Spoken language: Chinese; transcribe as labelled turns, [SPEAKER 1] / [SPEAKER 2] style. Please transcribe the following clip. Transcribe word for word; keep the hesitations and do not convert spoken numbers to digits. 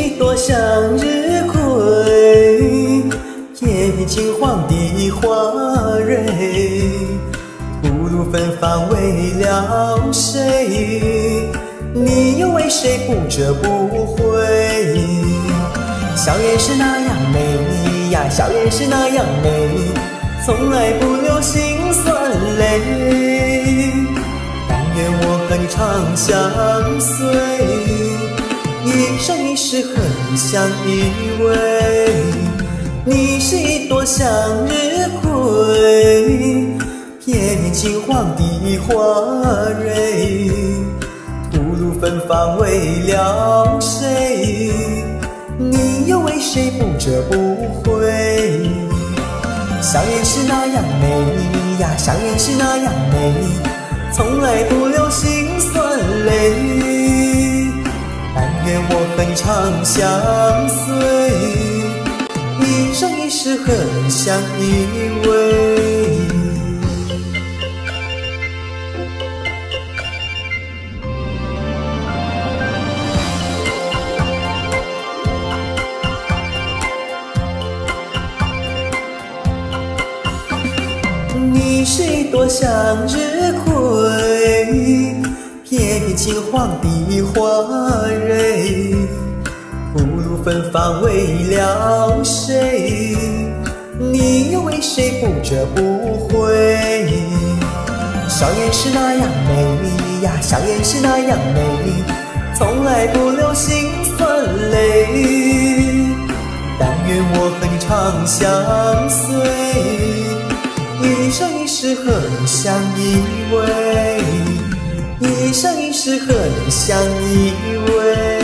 [SPEAKER 1] 一朵向日葵，叶片金黄的花蕊，吐露芬芳为了谁？你又为谁不折不回？笑颜是那样美丽呀，笑颜是那样美丽，从来不流辛酸泪。但愿我和你长相随，一生一世和你相依偎。你是一朵向日葵，叶片金黄的花蕊，吐露芬芳为了谁？你又为谁不折不回？笑颜是那样美丽呀，笑颜是那样美丽，从来不流辛酸泪。但愿我和你长相随，一生一世和你相依偎。你是一朵向日葵，叶片金黄的花蕊，吐露芬芳为了谁？你又为谁不折不回？笑颜是那样美丽呀，笑颜是那样美丽，从来不流辛酸泪。但愿我和你长相随，一生一世和你相依偎，一生一世和你相依偎。